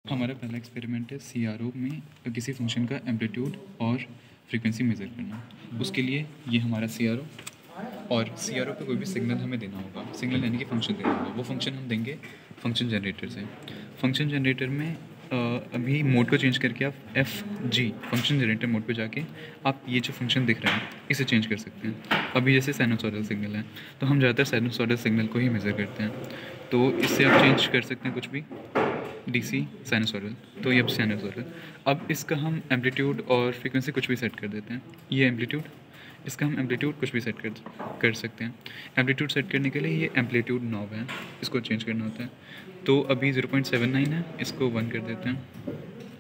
हमारा पहला एक्सपेरिमेंट है CRO में किसी फंक्शन का एम्पलीट्यूड और फ्रीक्वेंसी मेज़र करना। उसके लिए ये हमारा CRO, और CRO पे कोई भी सिग्नल हमें देना होगा, सिग्नल यानी कि फंक्शन देना होगा। वो फंक्शन हम देंगे फंक्शन जनरेटर से। फंक्शन जनरेटर में अभी मोड को चेंज करके आप FG फंक्शन जनरेटर मोड पे जाके आप ये जो फंक्शन दिख रहा है इसे चेंज कर सकते हैं। अभी जैसे साइनसॉइडल सिग्नल है तो हम ज़्यादातर साइनसॉइडल सिग्नल को ही मेज़र करते हैं, तो इससे आप चेंज कर सकते हैं कुछ भी DC साइनसॉइडल, तो ये अब साइनसॉइडल। अब इसका हम एम्पलीट्यूड और फ्रीक्वेंसी कुछ भी सेट कर देते हैं। ये एम्पलीट्यूड, इसका हम एम्पलीट्यूड कुछ भी सेट कर सकते हैं। एम्पलीट्यूड सेट करने के लिए ये एम्पलीट्यूड नॉब है, इसको चेंज करना होता है। तो अभी 0.79 है, इसको 1 कर देते हैं।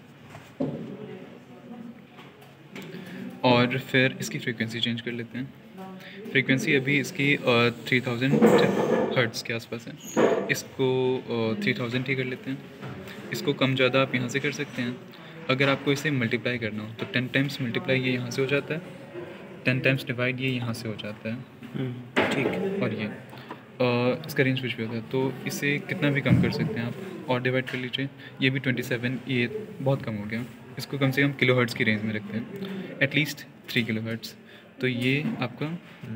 और फिर इसकी फ्रीक्वेंसी चेंज कर लेते हैं। फ्रीक्वेंसी अभी इसकी 3000 हर्ट्ज़ के आसपास है, इसको 3000 ही कर लेते हैं। इसको कम ज़्यादा आप यहाँ से कर सकते हैं। अगर आपको इसे मल्टीप्लाई करना हो तो 10 टाइम्स मल्टीप्लाई ये यहाँ से हो जाता है, 10 टाइम्स डिवाइड ये यहाँ से हो जाता है। ठीक है। और ये इसका रेंज कुछ भी होता है, तो इसे कितना भी कम कर सकते हैं आप, और डिवाइड कर लीजिए। ये भी 27, ये बहुत कम हो गया। इसको कम से कम किलो हर्ट्ज़ की रेंज में रखते हैं, एटलीस्ट 3 किलो हर्ट्ज़। तो ये आपका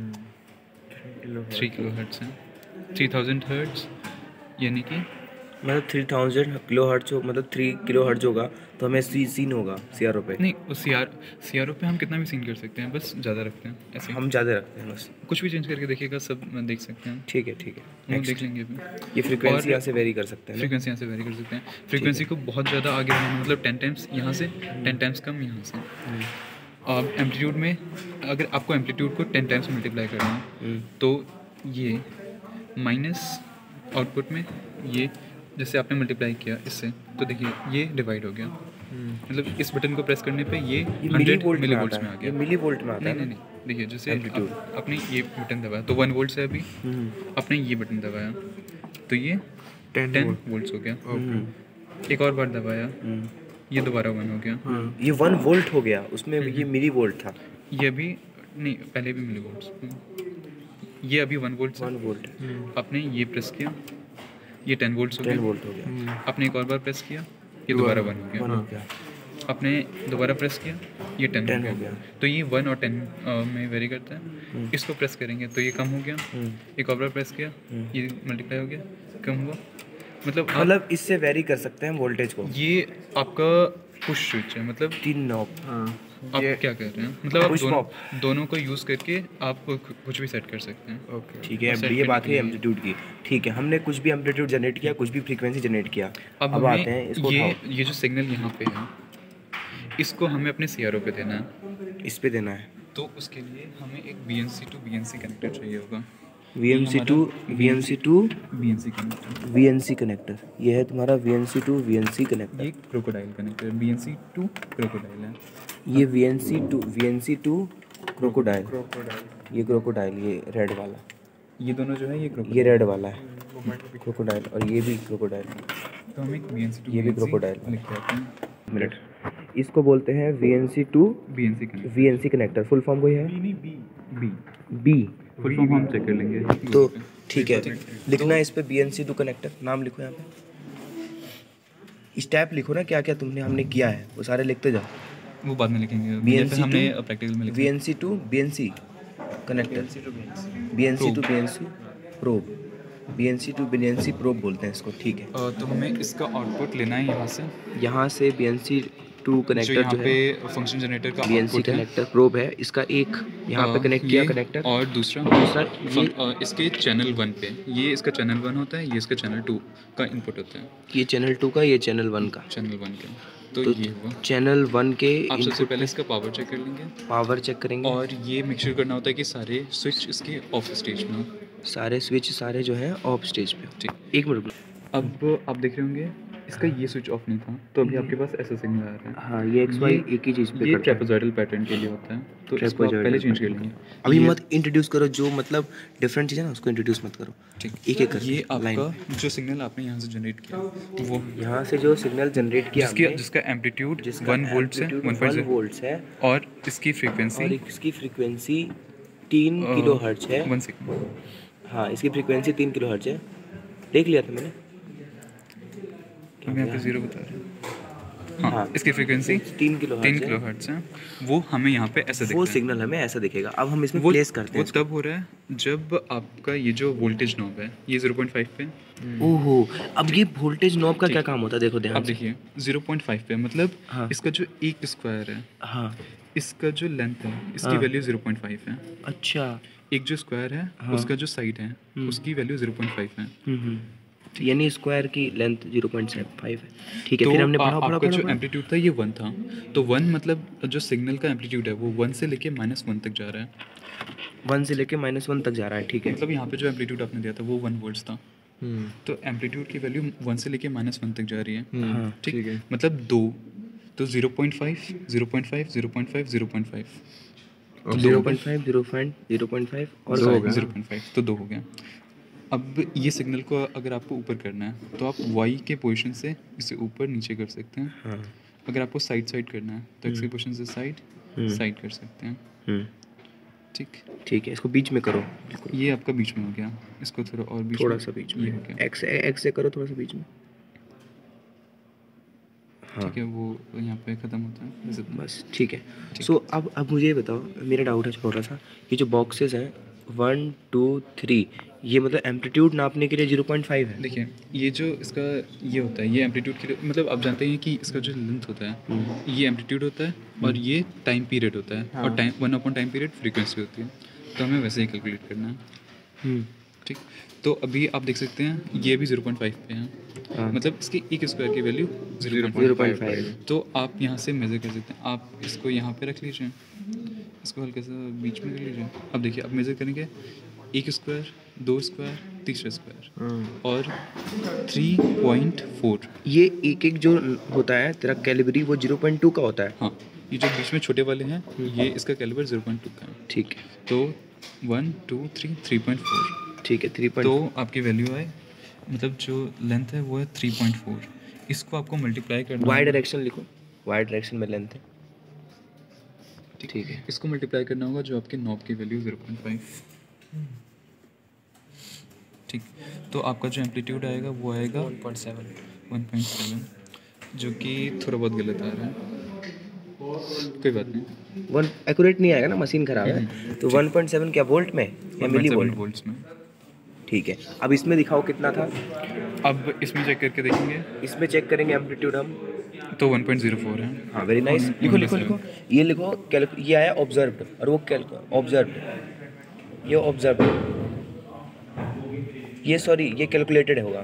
3 किलो हर्ट्ज़ है, 3000 हर्ट्ज़, यानी कि मतलब 3000 किलो हर्ट्ज हो, मतलब 3 किलो हर्ट्ज होगा तो हमें सीन होगा CRO पे। नहीं, उस CRO पे हम कितना भी सीन कर सकते हैं, बस ज़्यादा रखते हैं ऐसे। हम ज़्यादा रखते हैं बस, कुछ भी चेंज करके देखिएगा, सब देख सकते हैं। ठीक है ठीक है, वो देख लेंगे अभी। ये फ्रीक्वेंसी यहाँ से वेरी कर सकते हैं ना? फ्रीक्वेंसी यहाँ से वेरी कर सकते हैं। फ्रीक्वेंसी को बहुत ज़्यादा आगे बढ़ाना, मतलब 10 टाइम्स यहाँ से, 10 टाइम्स कम यहाँ से। अब एम्पलीट्यूड में अगर आपको एम्पलीट्यूड को 10 टाइम्स मल्टीप्लाई करना है तो ये माइनस आउटपुट में ये जैसे आपने मल्टीप्लाई किया इससे, तो देखिए ये डिवाइड हो गया। मतलब इस बटन को प्रेस करने पे ये 100 मिलीवोल्ट्स में आ गया। मिलीवोल्ट में आता है? नहीं, देखिए जैसे आपने ये बटन दबाया तो 1 वोल्ट से, अभी आपने ये बटन दबाया तो ये 10 वोल्ट्स हो गया। एक और बार दबाया, ये दोबारा 1 हो गया। ये 1 वोल्ट हो गया, उसमें ये मिली वोल्ट था। ये अभी नहीं, पहले भी मिली वोल्ट्स। ये अभी 1 वोल्ट 1 वोल्ट। आपने ये प्रेस किया, ये 10 वोल्ट्स हो गया। 10 वोल्ट हो गया। आपने एक और बार प्रेस किया, ये दोबारा 1 हो गया। आपने दोबारा प्रेस किया, ये 10 हो गया। तो ये 1 और 10 में वेरी करता है। इसको प्रेस करेंगे तो ये कम हो गया। एक और बार प्रेस किया, ये मल्टीप्लाई हो गया, कम हुआ। मतलब इससे वेरी कर सकते हैं वोल्टेज को। ये आपका पुश स्विच है, मतलब 3 नॉब। आप क्या कर रहे हैं, मतलब आप दोनों को यूज़ करके आप कुछ भी सेट कर सकते हैं। ओके ठीक है, अब ये बात है एम्पलीट्यूड की। ठीक है, हमने कुछ भी एम्पलीट्यूड जनरेट किया, कुछ भी फ्रीक्वेंसी जनरेट किया। अब आते हैं इसको, ये जो सिग्नल यहाँ पे है इसको हमें अपने CRO पे देना है। इस पे देना है, तो उसके लिए हमें एक BNC to BNC कनेक्टर चाहिए होगा। VNC to VNC connector. ये है तुम्हारा VNC to VNC कनेक्टर। ये crocodile connector BNC to crocodile है। ये VNC to क्रोकोडाइल। ये क्रोकोडाइल, ये रेड वाला, ये दोनों जो है ये रेड वाला है क्रोकोडाइल, और ये भी क्रोकोडाइल। तो हम एक BNC to ये भी क्रोकोडाइल लिख के आते हैं। मिनट, इसको बोलते हैं VNC to VNC connector. Full form कोई है? B फुल फॉर्म हम चेक कर लेंगे। तो ठीक है, लिखना है इस पे BNC to कनेक्टर। नाम लिखो यहाँ पे, स्टेप लिखो ना, क्या क्या हमने किया है वो सारे लिखते जाओ। वो बाद में लिखेंगे, हमने प्रैक्टिकल में लिखा। BNC to BNC connector, BNC to BNC probe, BNC to BNC probe बोलते हैं इसको। ठीक है, तो हमें इसका आउटपुट लेना है यहाँ से BNC to कनेक्टर जो है फंक्शन जनरेटर का BNC कनेक्टर प्रोब है। इसका एक यहाँ पे कनेक्ट किया कनेक्टर, और दूसरा इसके चैनल 1 पे, ये इसका चैनल 1 होता है, ये इसका चैनल 2 का इनपुट होता है। ये चैनल 2 का, ये चैनल 1 का। तो ये हुआ चैनल 1 के। आप सबसे पहले इसका पावर चेक कर लेंगे, पावर चेक करेंगे, और ये मेक श्योर करना होता है कि सारे स्विच इसके ऑफ स्टेज में हो। सारे स्विच सारे जो है ऑफ स्टेज पे। ठीक, एक मिनट। अब आप देख रहे होंगे इसका ये स्विच ऑफ नहीं था, तो अभी आपके पास ऐसा सिग्नल आ रहा है। हाँ, ये XY एक ही चीज़ पे ये ट्रेपेजॉइडल पैटर्न के लिए होता है, तो इसको आप पहले चेंज कर लेंगे। अभी मत इंट्रोड्यूस करो, जो मतलब डिफरेंट चीज़ है ना उसको इंट्रोड्यूस मत करो। ठीक, एक एक ये आपका जो सिग्नल आपने यहाँ से जनरेट किया, वो यहाँ से जो सिग्नल जनरेट किया जिसका एम्पलीट्यूड 1 वोल्ट से 1 वोल्ट है, और इसकी फ्रीक्वेंसी 3 किलो हर्ट्ज है। 1 सेकंड। हाँ, इसकी फ्रीक्वेंसी 3 किलो हर्ट्ज है। देख लिया था मैंने, हम यहाँ पे 0 बता रहे हैं। हाँ, इसकी फ्रीक्वेंसी 3 किलो 3 किलो हर्ट्ज है। वो हमें यहाँ पे ऐसा वो दिखता है। सिग्नल हमें ऐसा दिखेगा। अब हम इसमें वो प्लेस करते वो हैं तब हो रहा है जब आपका ये जो वोल्टेज नॉब है ये 0.5 पे। ओहो, अब ये वोल्टेज नॉब का ठीक। क्या काम होता है, देखो ध्यान अब से। देखिए 0.5 पे मतलब हाँ। इसका जो एक स्क्वायर है, हाँ, इसका जो लेंथ है इसकी हाँ। वैल्यू 0.5 है। अच्छा। एक जो स्क्वायर है हाँ। उसका जो साइड है उसकी वैल्यू 0.5 है। यानी स्क्वायर की लेंथ 0.5 है। ठीक है, तो फिर हमने पढ़ा आपका पढ़ा जो पढ़ा एम्पलीट्यूड था ये 1 था। तो 1 मतलब जो सिग्नल का एम्पलीट्यूड है वो 1 से लेके -1 तक जा रहा है। 1 से लेके -1 तक जा रहा है, ठीक है। मतलब यहाँ पे जो एम्पलीट्यूड आपने दिया था वो 1 वोल्ट्स था। तो एम्पलीट्यूड की वैल्यू 1 से लेके -1 तक जा रही है। हाँ, ठीक है, मतलब 2। तो 0.5 0.5 0.5 0.5 तो 0.5 0.5 और 0.5 तो 2 हो गया। अब ये सिग्नल को अगर आपको ऊपर करना है तो आप y के पोजीशन से इसे ऊपर नीचे कर सकते हैं। हाँ। अगर आपको साइड साइड करना है तो x के पोजीशन से साइड साइड कर सकते हैं। ठीक ठीक है, इसको बीच में करो बिल्कुल, ये आपका बीच में हो गया। इसको थोड़ा और बीच थोड़ा में, सा बीच ये में। हो गया। एक्स से करो थोड़ा सा बीच में। हाँ, ठीक है, वो यहाँ पे ख़त्म होता है जैसे। बस ठीक है। सो अब मुझे ये बताओ, मेरा डाउट है छोटा सा, ये जो बॉक्सेस हैं 1 2 3, ये मतलब एम्पलीट्यूड नापने के लिए 0.5 है। देखिए ये जो इसका ये होता है ये एम्पलीट्यूड के लिए, मतलब आप जानते हैं कि इसका जो लेंथ होता है ये एम्पलीट्यूड होता है और ये टाइम पीरियड होता है। और टाइम 1 टाइम पीरियड फ्रीक्वेंसी होती है। तो हमें वैसे ही कैलकुलेट करना है। ठीक, तो अभी आप देख सकते हैं ये भी 0.5 पे है। मतलब इसके एक स्क्वायर की वैल्यू 0.5। तो आप यहाँ से मेज़र कर सकते हैं। आप इसको यहाँ पे रख लीजिए, इसको हल्का सा बीच में कर लीजिए। अब देखिए अब मेज़र करेंगे, एक स्क्वायर, 2 स्क्वायर, तीसरा स्क्वायर और 3.4। ये एक एक जो होता है तेरा कैलिबरी वो 0.2 का होता है। हाँ, ये जो बीच में छोटे वाले हैं ये इसका कैलिबर 0.2 का है। ठीक है, तो 1 2 3 3.4। ठीक है 3. तो आपकी वैल्यू है, मतलब जो लेंथ है वो है 3.4। इसको आपको मल्टीप्लाई करना वाई होगा। डायरेक्शन लिखो, वाई डायरेक्शन में लेंथ है। ठीक है, इसको मल्टीप्लाई करना होगा जो आपके नॉब की वैल्यू 0.5। ठीक, तो आपका जो एम्पलीट्यूड आएगा वो आएगा 1.7, जो कि थोड़ा बहुत गलत आ रहा है, कोई बात नहीं। 1 एक्यूरेट नहीं आएगा ना, मशीन खराब है। तो 1.7 क्या वोल्ट में या मिली 1.7 वोल्ट? वोल्ट्स में। ठीक है, अब इसमें दिखाओ कितना था। अब इसमें चेक करके देखेंगे इसमें चेक करेंगे एम्पलीट्यूड हम। तो 1.04 है। हाँ, वेरी नाइस। लिखो लिखो लिखो, ये लिखो ये आया ऑब्जर्व्ड और वो ऑब्जर्व्ड, ये ऑब्जर्व्ड, ये सॉरी ये कैलकुलेटेड होगा,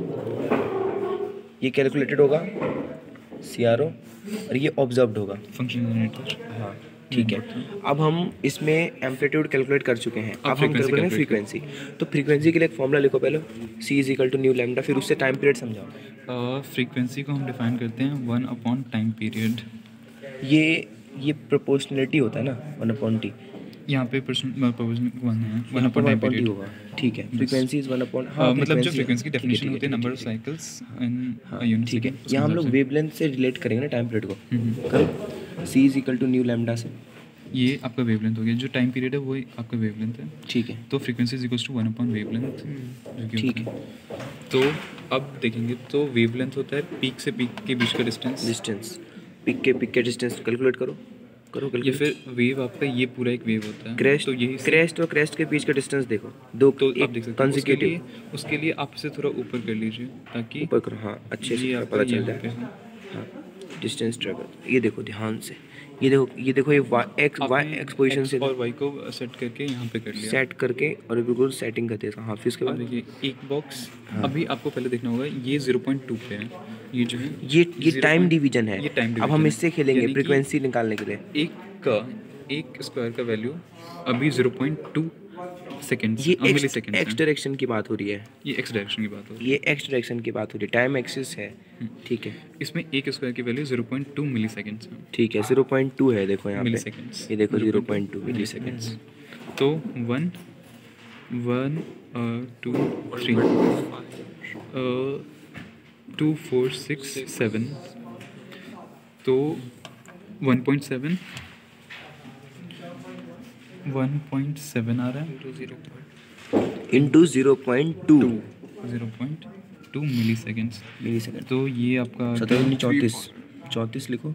ये कैलकुलेटेड होगा CRO और ये ऑब्जर्व्ड होगा फंक्शन जनरेटर। हाँ, ठीक है। अब हम इसमें एम्पलीट्यूड कैलकुलेट कर चुके हैं। अब हम frequency कैलकुलेट calculate फ्रीक्वेंसी। तो फ्रीक्वेंसी के लिए एक फॉर्मूला लिखो पहले, C = न्यू लैम्डा, फिर उससे टाइम पीरियड समझाओ। फ्रीक्वेंसी को हम डिफाइन करते हैं 1 टाइम पीरियड। ये प्रोपोर्शनलिटी होता है ना, 1/T। यहाँ पे प्रोपोर्शनल 1 है, 1 टाइम पीरियड होगा, ठीक है। फ्रीक्वेंसी इज 1/, मतलब जो फ्रीक्वेंसी की डेफिनेशन होती है number of cycles in unit ठीक है। सेकंड। यहाँ हम लोग वेवलेंथ से रिलेट करेंगे ना टाइम पीरियड को। करो, C = न्यू लैम्डा से। ये आपका वेवलेंथ हो गया, जो टाइम पीरियड है वो आपका वेवलेंथ है। ठीक है, तो frequency is equals to 1 wavelength, जो कि ठीक होता है। तो अब देखेंगे तो वेवलेंथ होता है पीक से पीक के बीच का डिस्टेंस। पिक के डिस्टेंस कैलकुलेट करो ये कैलकुलेट। फिर वेव आपका ये पूरा एक वेव होता है। क्रेस्ट, तो यही क्रेस्ट और क्रेस्ट के बीच का डिस्टेंस देखो, दो तो आप देख सकते हैं कंसेक्यूटिव। उसके लिए आप इसे थोड़ा ऊपर कर लीजिए ताकि ऊपर करो, हाँ, अच्छे से ये पता चल यहाँ जाए। पे है। हाँ, डिस्टेंस ट्रेवल, ये देखो ध्यान से, ये देखो ये एक्स पोजीशन से और वाई को सेट करके यहाँ पे कर लिया, सेट करके और बिल्कुल सेटिंग करते हैं। हाँ, फिर उसके अब बाद देखिए एक बॉक्स। अभी आपको पहले देखना होगा ये 0.2 पे है, ये जो है ये टाइम डिवीजन है। ये टाइम अब हम इससे खेलेंगे यानी कि फ्रीक्वेंसी निकालने के लिए। एक स्क्वायर का वैल्यू अभी 0.2 सेकेंड्स ये मिली सेकेंड्स एक्स डायरेक्शन की बात हो रही है, ये एक्स डायरेक्शन की बात हो रही है। ये एक्स डायरेक्शन की बात हो रही है, टाइम एक्सिस है। ठीक है, इसमें एक स्क्वायर की वैल्यू 0.2 मिली सेकेंड्स है। ठीक है, 0.2 है, देखो यहाँ मिली पे, सेकेंड्स, ये देखो 0.2 मिली सेकेंड्स। तो 1 2 3 2 4 6 7 तो 1.7 1.7 आ रहा है into 0.2 0.2 milli seconds. Milli second. तो ये आपका 17 34 34 लिखो।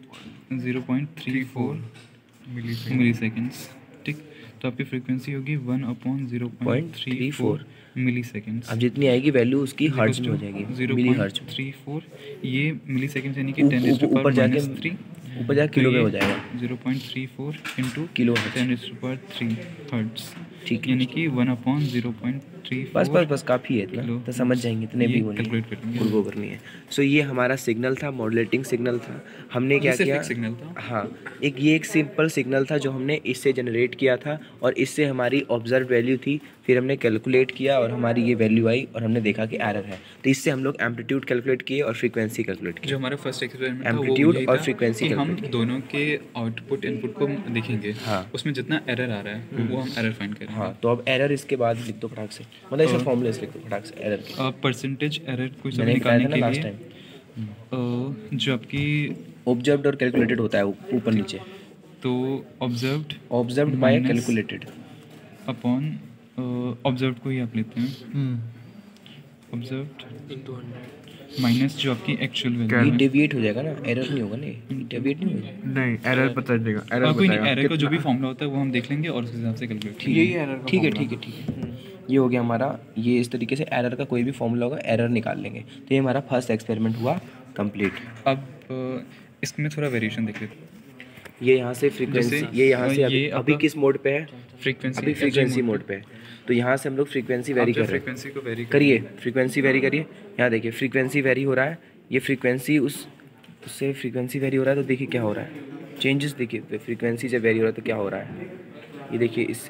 0.34 मिली सेकेंड्स। ठीक, तो आपकी फ्रीक्वेंसी होगी 1/0.34 मिली सेकेंड्स। अब जितनी आएगी वैल्यू उसकी हर्ट्ज में हो जाएगी, मिली हर्ट्ज में। 0.34 ये मिली सेकेंड्स यानी कि 10⁻³ ऊपर जाके किलो में हो जाएगा। 0.34 इंटू किलो हर्ट्ज। 10⁻³ हर्ट्ज, ठीक यानी कि 1/0.34। बस काफ़ी है इतना, तो समझ जाएंगे, इतने भी होने वो करनी है। सो ये हमारा सिग्नल था, मॉड्यूलेटिंग सिग्नल था। हमने क्या किया, सिग्नल था। हाँ, एक सिंपल सिग्नल था जो हमने इससे जनरेट किया था और इससे हमारी ऑब्जर्व वैल्यू थी। फिर हमने कैलकुलेट किया और हमारी ये वैल्यू आई और हमने देखा कि एरर है, तो इससे हम लोग एम्पलीट्यूड कैलकुलेट किए और फ्रीक्वेंसी कैलकुलेट किए। जो हमारा फर्स्ट एक्सपेरिमेंट था एम्पलीट्यूड वो और फ्रीक्वेंसी हम दोनों के आउटपुट इनपुट को देखेंगे। हाँ, उसमें जितना एरर आ रहा है वो हम एरर फाइंड करेंगे। हाँ, तो अब एरर इसके बाद लिख दो फटाक से, मतलब इसे फॉर्मूले लिख दो फटाक से एरर के। परसेंटेज एरर को सब मैंने निकालने बताया था के ना लिए लास्ट टाइम, जो आपकी ऑब्जर्व्ड और कैलकुलेटेड होता है ऊपर नीचे। तो observed by calculated upon observed को ही आप लेते हैं, ऑब्जर्व्ड माइनस जो आपकी एक्चुअल वैल्यू ये डेविएट हो जाएगा ना, एरर नहीं होगा ना, डेविएट नहीं होगा। नहीं, एरर बता देगा, एरर कोई नहीं, एरर का जो भी फॉर्मूला होता है वो हम देख लेंगे और उस हिसाब से कैलकुलेट। ठीक है। ये हो गया हमारा, ये इस तरीके से एरर का कोई भी फॉर्मूला होगा, एरर निकाल लेंगे। तो ये हमारा फर्स्ट एक्सपेरिमेंट हुआ कंप्लीट। अब इसमें थोड़ा वेरिएशन देख लेते हैं। ये यहाँ से फ्रीक्वेंसी, ये यहाँ से अभी किस मोड पे है, फ्रीक्वेंसी फ्रीक्वेंसी मोड पे है। तो यहाँ से हम लोग फ्रीक्वेंसी वेरी कर रहे हैं, फ्रीक्वेंसी को वेरी करिए, फ्रीक्वेंसी वेरी करिए। यहाँ देखिए फ्रीक्वेंसी वेरी हो रहा है, ये फ्रीक्वेंसी उससे फ्रीक्वेंसी वेरी हो रहा है। तो देखिए क्या हो रहा है, चेंजेस देखिए, फ्रीक्वेंसी जब वेरी हो रहा है तो क्या हो रहा है, ये देखिए इससे।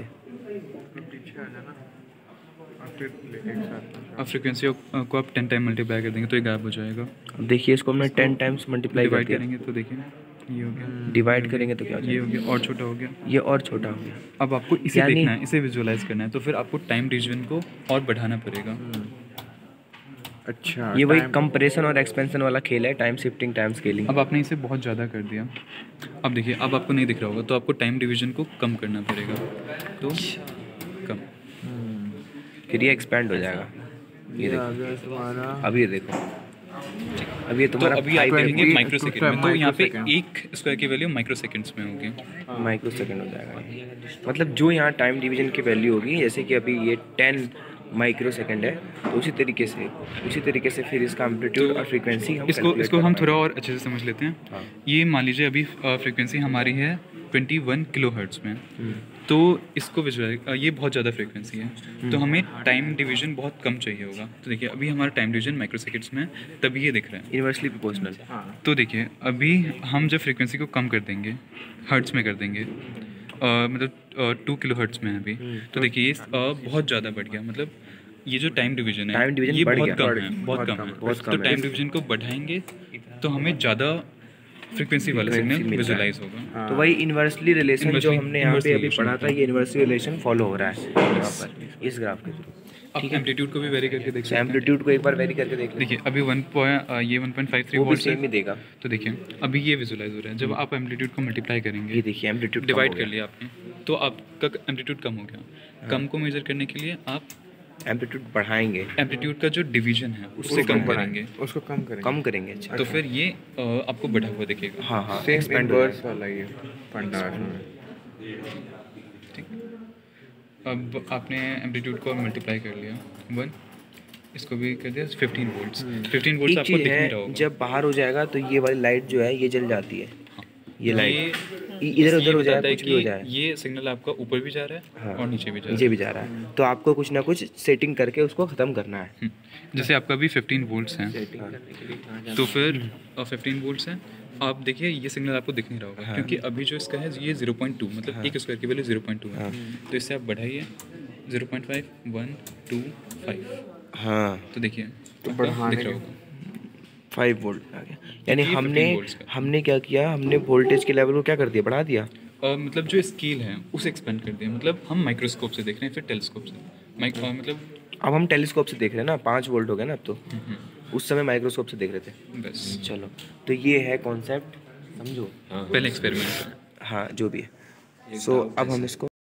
अब फ्रीक्वेंसी को आप 10 टाइम मल्टीप्लाई कर देंगे तो ये गायब हो जाएगा। अब देखिए इसको हमने 10 टाइम्स मल्टीप्लाई डिवाइड करेंगे तो देखिए ये हो गया, डिवाइड करेंगे तो क्या हो ये हो गया और छोटा हो गया, ये और छोटा हो गया। अब आपको इसे देखना है, इसे विजुअलाइज करना है, तो फिर आपको टाइम रीजन को और बढ़ाना पड़ेगा। अच्छा, ये वही कंप्रेशन और एक्सपेंशन वाला खेल है, टाइम शिफ्टिंग, टाइम स्केलिंग। अब आपने इसे बहुत ज़्यादा कर दिया। अब देखिए, अब आपको नहीं दिख रहा होगा तो आपको टाइम डिवीजन को कम करना पड़ेगा, तो कम, फिर ये एक्सपेंड हो जाएगा। ये देखो, अब ये देखो, अब ये तुम्हारा, तो अभी आप करेंगे माइक्रो सेकंड में, तो यहाँ पे एक स्क्वायर की वैल्यू माइक्रो सेकंड्स में होगी, माइक्रो सेकंड हो जाएगा। मतलब जो यहाँ टाइम डिवीजन की वैल्यू होगी, जैसे कि अभी ये 10 माइक्रो सेकंड है, तो उसी तरीके से फिर इसका एम्पलीट्यूड और फ्रीक्वेंसी हम इसको हम थोड़ा और अच्छे से समझ लेते हैं। हाँ। ये मान लीजिए अभी फ्रीक्वेंसी हमारी है 21 किलोहर्ट्ज़ में, तो इसको विजुअलाइज, ये बहुत ज़्यादा फ्रीक्वेंसी है, तो हमें टाइम डिवीजन बहुत कम चाहिए होगा। तो देखिए अभी हमारा टाइम डिवीजन माइक्रो सेकंड्स में, तभी ये दिख रहा है इनवर्सली प्रोपोर्शनल। तो देखिए अभी हम जब फ्रीक्वेंसी को कम कर देंगे, हर्ट्ज़ में कर देंगे, मतलब 2 किलोहर्ट्ज़ में है अभी, तो देखिए ये बहुत ज़्यादा बढ़ गया। मतलब ये जो टाइम डिवीजन है ये बहुत कम है। तो टाइम डिवीजन को बढ़ाएंगे तो हमें ज़्यादा फ्रीक्वेंसी वाला सिग्नल विजुअलाइज होगा। तो वही इनवर्सली रिलेशन जो हमने यहाँ पे अभी पढ़ा था, ये इनवर्सली रिलेशन फॉलो हो रहा है यहाँ पर इस ग्राफ के थ्रू। ठीक है, एम्पलीट्यूड को भी वेरी करके देख सकते हैं। एम्पलीट्यूड को एक बार वेरी करके देख देखिए अभी 1.53 वोल्ट सेम ही देगा। तो देखिए अभी ये विजुअलाइज हो रहा है। जब आप एम्पलीट्यूड को मल्टीप्लाई करेंगे, ये देखिए एम्पलीट्यूड डिवाइड कर लिया आपने, तो आपका एम्पलीट्यूड कम हो गया। कम को मेजर करने के लिए आप एम्पलीट्यूड बढ़ाएंगे, एम्पलीट्यूड का जो डिवीजन है उससे कम करेंगे, उसको कम करेंगे। अच्छा, तो फिर ये आपको बढ़ा हुआ दिखेगा। हाँ, एक्सपेंड वाला ये फंडा है। ठीक, अब आपने एम्पलीट्यूड को मल्टीप्लाई कर लिया 1, इसको भी कर दिया 15 वोल्ट्स। 15 वोल्ट्स आपको दिख नहीं रहा होगा। जब बाहर हो जाएगा तो ये वाली लाइट जो है ये जल जाती है। हाँ, ये लाइट इधर उधर हो जाए, कुछ भी हो जाए, ये सिग्नल आपका ऊपर भी जा रहा है। हाँ, और नीचे भी जा रहा है। तो आपको कुछ ना कुछ सेटिंग करके उसको ख़त्म करना है। जैसे आपका अभी 15 वोल्ट्स हैं, तो फिर 15 वोल्ट्स हैं, आप देखिए ये सिग्नल आपको दिख नहीं रहा होगा। हाँ, क्योंकि अभी जो इसका है ये 0.2, मतलब हाँ, एक स्क्वायर की वैल्यू 0.2 है। हाँ, तो इससे आप बढ़ाइए 0.5, 1, 2, 5। हाँ, तो देखिए तो दिख रहा होगा 5 वोल्ट आ गया। यानी हमने क्या किया, हमने वोल्टेज के लेवल को क्या कर दिया, बढ़ा दिया। मतलब जो स्केल है उसे एक्सपेंड कर दिया। मतलब हम माइक्रोस्कोप से देख रहे हैं, फिर टेलीस्कोप से। मतलब अब हम टेलीस्कोप से देख रहे हैं ना, 5 वोल्ट हो गया ना अब तो। उस समय माइक्रोस्कोप से देख रहे थे बस। चलो, तो ये है कॉन्सेप्ट, समझो। पहले एक्सपेरिमेंट। हाँ, जो भी है। सो अब हम इसको